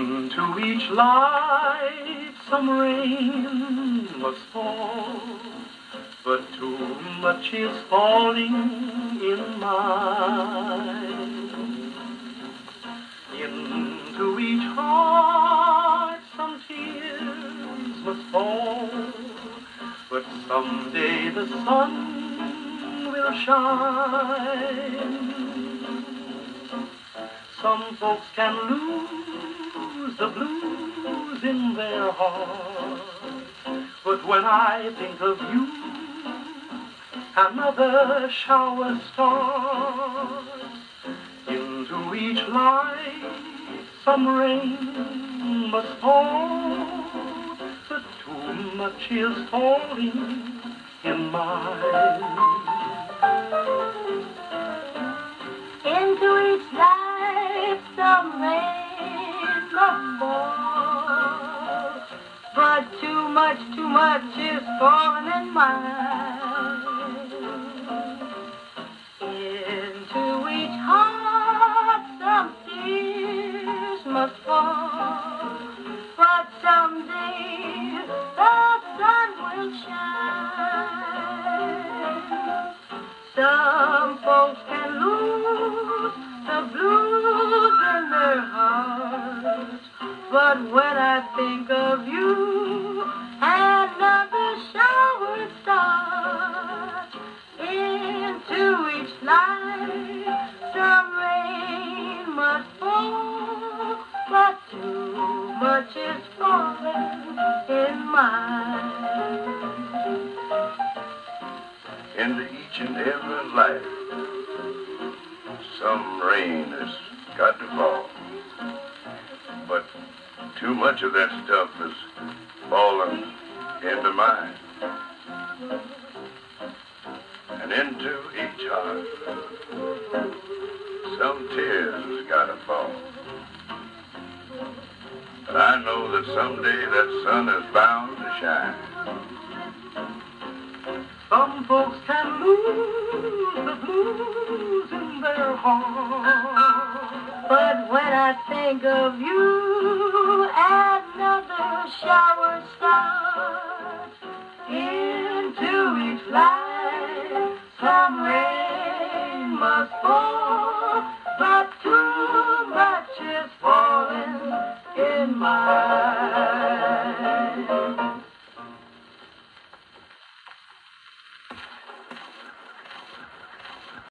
Into each life some rain must fall, but too much is falling in mine. Into each heart some tears must fall, but someday the sun will shine. Some folks can lose the blues in their hearts, but when I think of you, another shower starts. Into each life some rain must fall, but too much is falling in mine. Into each life some rain must fall, but too much is falling in mine. Into each heart some tears must fall, but someday the sun will shine. Some folks can lose the blues in their hearts, but when I think of you, another shower starts. Into each life some rain must fall, but too much is falling in mine. Into each and every life some rain has got to fall, but too much of that stuff has fallen into mine. And into each heart some tears has got to fall, but I know that someday that sun is bound to shine. Some folks can lose the blues in their hearts, but when I think of you, another shower starts. Into each life some rain must fall, but too much is falling in mine.